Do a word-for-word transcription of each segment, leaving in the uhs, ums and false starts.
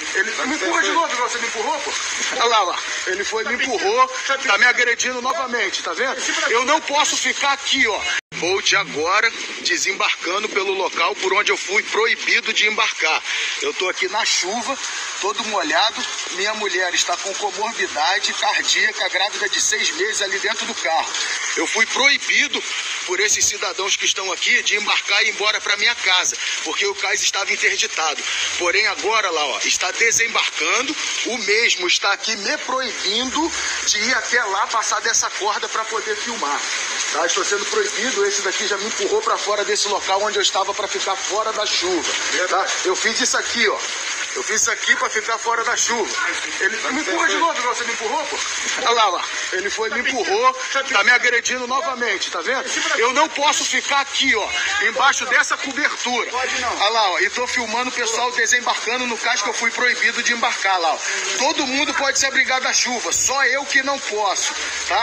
Ele me empurra de novo, igual você me empurrou, pô. Olha lá, lá. Ele foi, me empurrou, tá me agredindo novamente, tá vendo? Eu não posso ficar aqui, ó. Volte agora, desembarcando pelo local por onde eu fui proibido de embarcar. Eu tô aqui na chuva, todo molhado. Minha mulher está com comorbidade cardíaca, grávida de seis meses ali dentro do carro. Eu fui proibido por esses cidadãos que estão aqui de embarcar e ir embora para minha casa, porque o cais estava interditado. Porém, agora lá, ó, está desembarcando. O mesmo está aqui me proibindo de ir até lá, passar dessa corda para poder filmar. Tá? Estou sendo proibido. Esse daqui já me empurrou para fora desse local onde eu estava para ficar fora da chuva. Tá? Eu fiz isso aqui, ó. Eu fiz isso aqui para ficar fora da chuva. Ele me empurra de novo, igual você me empurrou, pô. Olha lá, lá. Ele foi, me empurrou, tá me agredindo novamente, tá vendo? Eu não posso ficar aqui, ó, embaixo dessa cobertura. Olha lá, ó. E tô filmando o pessoal desembarcando no cais que eu fui proibido de embarcar lá, ó. Todo mundo pode se abrigar da chuva, só eu que não posso, tá?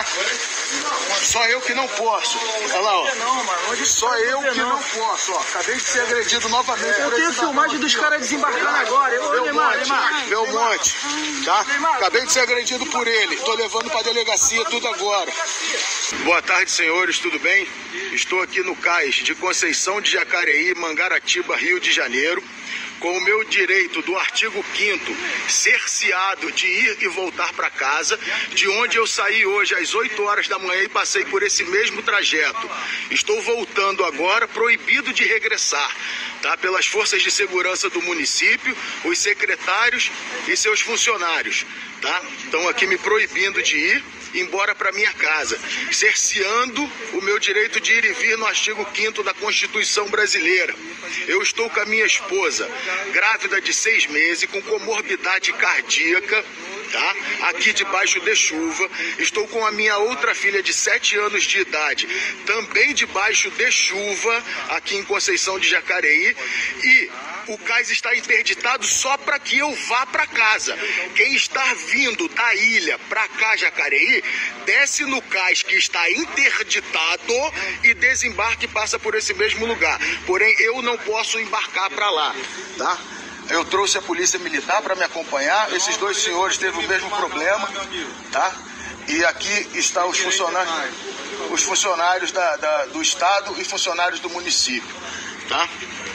Só eu que não posso. Olha lá, ó. Só eu que não posso, ó. Acabei de ser agredido novamente. Eu tenho filmagem dos caras desembarcando agora. Belmonte, Belmonte, tá? Acabei de ser agredido por ele. Tô levando pra delegacia tudo agora. Boa tarde, senhores, tudo bem? Estou aqui no cais de Conceição de Jacareí, Mangaratiba, Rio de Janeiro, com o meu direito do artigo quinto cerceado de ir e voltar para casa, de onde eu saí hoje às oito horas da manhã e passei por esse mesmo trajeto. Estou voltando agora, proibido de regressar, tá? Pelas forças de segurança do município, os secretários e seus funcionários, tá? Estão aqui me proibindo de ir embora para minha casa, cerceando o meu direito de ir e vir no artigo quinto da Constituição brasileira. Eu estou com a minha esposa, grávida de seis meses, com comorbidade cardíaca, tá? Aqui debaixo de chuva. Estou com a minha outra filha de sete anos de idade, também debaixo de chuva, aqui em Conceição de Jacareí. E o cais está interditado só para que eu vá para casa. Quem está vindo da ilha para cá, Jacareí, desce no cais que está interditado e desembarque e passa por esse mesmo lugar. Porém, eu não posso embarcar para lá, tá? Eu trouxe a polícia militar para me acompanhar. Esses dois senhores teve o mesmo problema, tá? E aqui estão os funcionários, os funcionários da, da, do estado e funcionários do município, tá?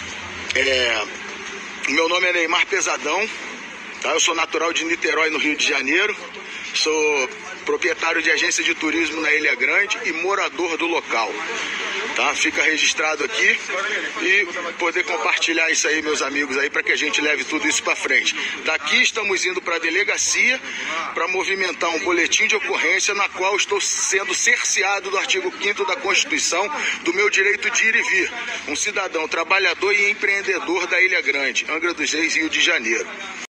É, meu nome é Neymar Pesadão, tá? Eu sou natural de Niterói, no Rio de Janeiro. Sou proprietário de agência de turismo na Ilha Grande e morador do local, tá? Fica registrado aqui e poder compartilhar isso aí, meus amigos, aí, para que a gente leve tudo isso para frente. Daqui estamos indo para a delegacia para movimentar um boletim de ocorrência na qual estou sendo cerceado do artigo quinto da Constituição do meu direito de ir e vir. Um cidadão trabalhador e empreendedor da Ilha Grande, Angra dos Reis, Rio de Janeiro.